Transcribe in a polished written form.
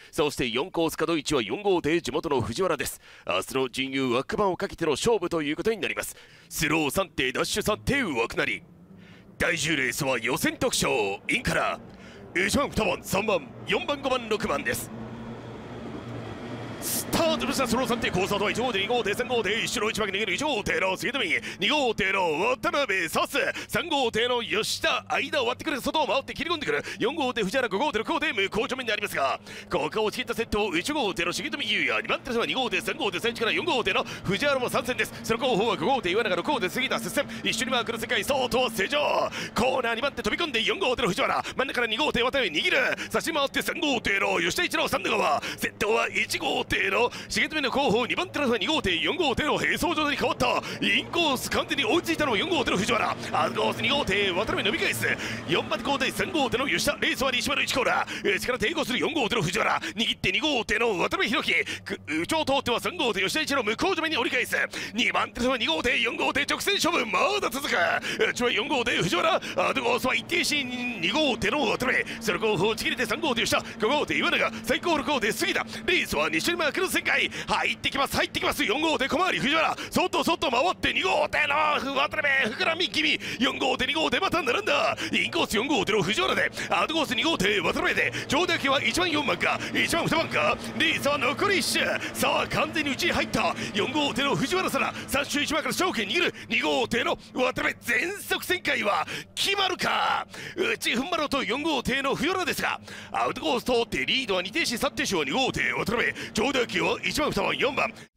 そして4コース角1は4号艇地元の藤原です。明日の陣優枠番をかけての勝負ということになります。スロー3艇ダッシュ3艇枠なり。第10レースは予選特賞インカラー1番2番3番4番5番6番です。スタートしたスロー3艇コースアウトは1号艇2号艇3号艇後ろ1番に逃げる1号艇の杉田右2号艇の渡辺サス3号艇の吉田間を割ってくる外を回って切り込んでくる4号艇藤原5号艇6号艇向こう正面にありますが、ここを切ったセットを1号艇の重富優也2番手は2号艇3号艇3地から4号艇の藤原も参戦です。その後方は5号艇岩永6号艇杉田接戦一緒にマークの世界外は正常コーナー2番手飛び込んで4号艇の藤原真ん中から2号艇渡辺握る差し回って3号艇の吉田一郎三度川先頭は1号艇の重富の後方2番手の2号艇4号艇の並走状態に変わったインコース完全に追いついたのは4号艇の藤原アウトコース2号艇渡辺伸び返す4番手交代3号艇の吉田レースは西丸1コーナー内から抵抗する4号艇の藤原握って2号艇の渡辺裕樹内を通っては3号艇吉田一郎向こう正面に折り返す2番手の2号艇4号艇直線勝負まだ続く内は4号艇藤原アウトコースは一定シーン2号艇の渡辺その後方ちぎれて3号艇吉田5号艇岩永最高6号艇杉田レースは西マークの旋回入ってきます4号艇小回り藤原外回って2号艇の渡辺膨らみ気味4号艇2号艇また並んだインコース4号艇の藤原でアウトコース2号艇渡辺で上出来は1番4番か1番2番かレースは残り1周さあ完全に内に入った4号艇の藤原から3周1番から勝権握る2号艇の渡辺全速旋回は決まるか内踏ん張ろうと4号艇の藤原ですがアウトコース通ってリードは2停止3停止は2号艇渡辺上出来は1番2番4番